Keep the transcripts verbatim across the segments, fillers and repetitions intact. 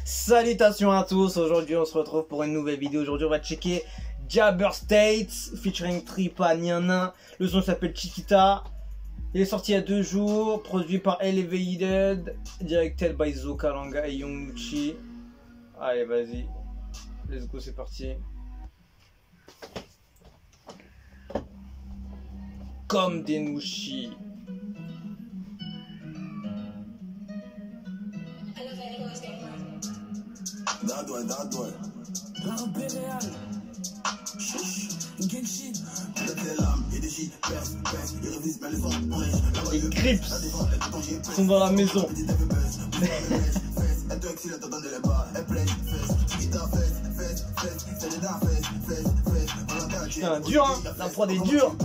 Salutations à tous, aujourd'hui on se retrouve pour une nouvelle vidéo. Aujourd'hui on va checker Jabber State featuring Tripa Niana. Le son s'appelle Chiquita. Il est sorti il y a deux jours, produit par Elevated, directed by Zo Kalanga et Young Nucci. Allez vas-y, let's go, c'est parti. Comme des Nushi. Les Crips sont dans la maison. Putain, dur hein, la prod est dure.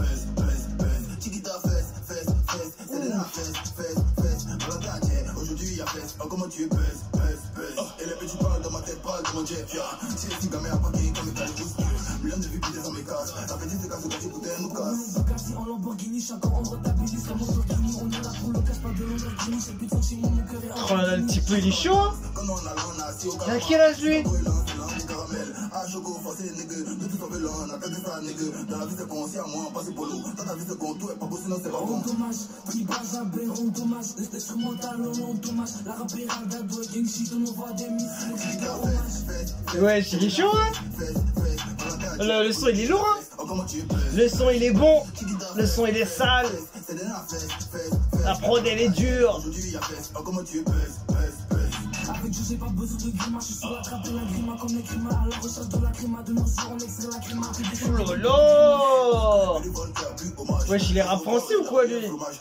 Aujourd'hui il y a fesse, oh comment tu es pèse, pèse, pèse. Et les petits parlent dans ma tête, parlent de mon jet, ya. Si les filles gamins à paquet comme les calicos. Millions de vues, puis des hommes et casse. Ça fait dix casse, quand tu coûtais un nous casse. On casse en Lamborghini, chacun on rentabilise comme on Lamborghini. On est là pour le cash, pas de Lamborghini. C'est plus de sentiments, mon cœur est en. Oh là là, le petit peu il est chaud hein. Il a quel âge lui? Ah choco, forcé nègre, de tout sauver l'on, la tête de ça nègre. Dans la vie c'est conscient, moi en passer pour l'eau. Dans ta vie c'est con, tout est pas beau, sinon c'est pas bon. Dommage, Tripa Jabber, on dommage. Reste instrumental, on dommage. La rapéra d'ado, gang shit, on envoie des missiles. Ouais, il est chaud hein. Le, le son il est lourd hein. Le son il est bon. Le son il est sale. La prod elle est dure. Avec Dieu j'ai pas besoin de grimace, je suis sur la trappe de la grima comme les grimas, à la recherche de la grima, de nos jours on extrait la grima. Oh là là. Wesh il est rap français ou quoi lui?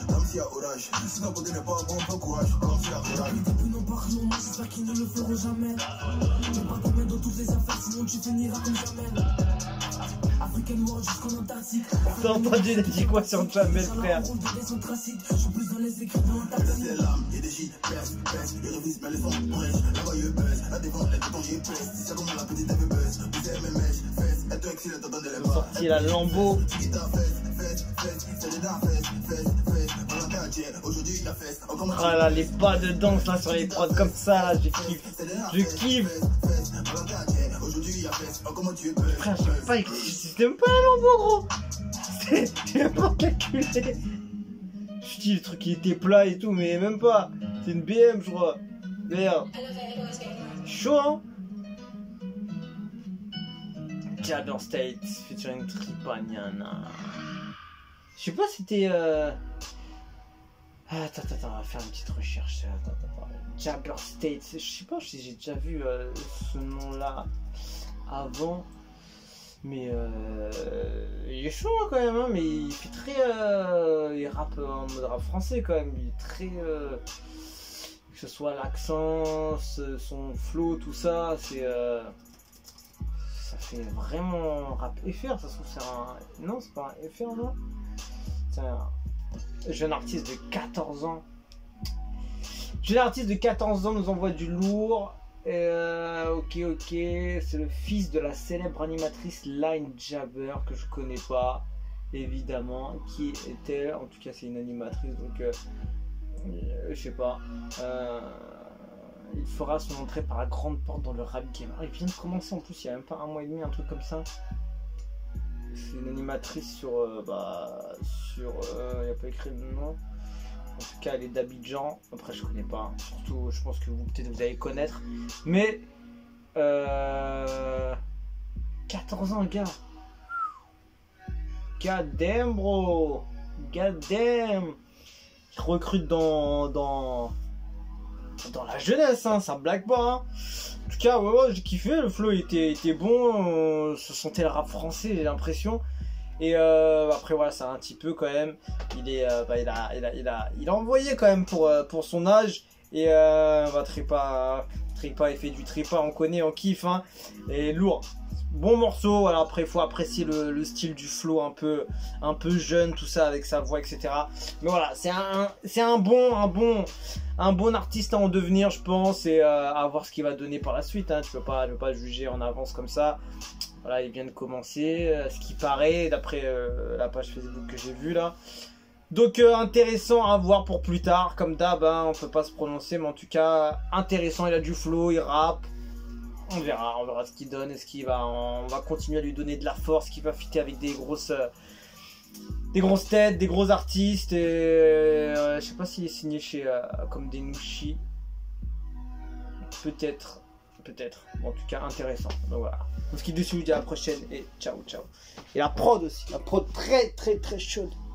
J'espère qu'ils ne le feront jamais. J'ai pas combien dans toutes les affaires, sinon tu finiras comme jamais. African World jusqu'en Antarctique. T'as entendu, il a dit quoi sur Jamel frère? Je suis plus dans les écrits de l'Antarctique. Les lames et des gis, pèse, pèse. Les revises, mais les sons brèches. La voyeux buzz, la défense, les bétons, j'y pèse. Si c'est comme la petite, elle veut buzz. Vous aimez mes mèches, fesses. Elle te excite, elle te donne les bras. Sorti la Lambo. Ah là, les pas de danse là sur les prods comme ça là, je kiffe. Je kiffe. Frère, je sais pas, c'était même pas la Lambo gros. J'ai même pas calculé. Je dis le truc il était plat et tout, mais même pas. C'est une B M je crois. Merde. Chaud hein. Jabber State featuring Tripa Niana. Je sais pas si c'était euh... Attends, attends, attends, on va faire une petite recherche. Attends, attends, attends. Jabber State, je sais pas si j'ai déjà vu euh, ce nom-là avant. Mais euh, il est chaud hein, quand même, hein, mais il fait très... Euh, il rappe en mode rap français quand même. Il est très... Euh, que ce soit l'accent, son flow, tout ça, c'est... Euh, ça fait vraiment rap F R, ça se trouve c'est un... Non, c'est pas un F R, non. C'est un jeune artiste de quatorze ans. Jeune artiste de quatorze ans nous envoie du lourd. Euh, ok, ok. C'est le fils de la célèbre animatrice Line Jabber que je connais pas, évidemment. Qui est-elle? En tout cas, c'est une animatrice, donc euh, euh, je sais pas. Euh, il fera son entrée par la grande porte dans le rap game. Ah, il vient de commencer en plus, il y a même pas un mois et demi, un truc comme ça. C'est une animatrice sur... Euh, bah, sur... Il euh, n'y a pas écrit le nom. En tout cas, elle est d'Abidjan. Après, je connais pas. Surtout, je pense que vous, peut-être, vous allez connaître. Mais... Euh, quatorze ans, gars. God damn, bro. God damn. Ils recrutent dans... Dans... Dans la jeunesse, hein. Ça blague pas, hein. En tout cas, ouais, ouais, j'ai kiffé, le flow était, était bon, on se sentait le rap français, j'ai l'impression. Et euh, après, voilà, c'est un petit peu quand même. Il, est, euh, bah, il, a, il, a, il, a, il a envoyé quand même pour, euh, pour son âge. Et euh, bah, Tripa, Tripa, il fait du Tripa, on connaît, on kiffe. Hein, et lourd. Bon morceau, alors après il faut apprécier le, le style du flow un peu, un peu jeune, tout ça avec sa voix, et cetera. Mais voilà, c'est un, c'est un bon, un bon, un bon artiste à en devenir, je pense, et euh, à voir ce qu'il va donner par la suite. Hein. Tu peux pas, tu peux pas juger en avance comme ça. Voilà, il vient de commencer, euh, ce qui paraît d'après euh, la page Facebook que j'ai vue là. Donc euh, intéressant à voir pour plus tard. Comme d'hab, hein, on peut pas se prononcer, mais en tout cas intéressant. Il a du flow, il rappe. On verra, on verra ce qu'il donne. Est-ce qu'il va, on va continuer à lui donner de la force, qui va fitter avec des grosses, euh, des grosses têtes, des gros artistes. Et euh, je sais pas s'il est signé chez euh, comme des Nushi. Peut-être, peut-être. Bon, en tout cas intéressant. Donc voilà. On se quitte dessus. Je vous dis à la prochaine et ciao, ciao. Et la prod aussi, la prod très, très, très chaude.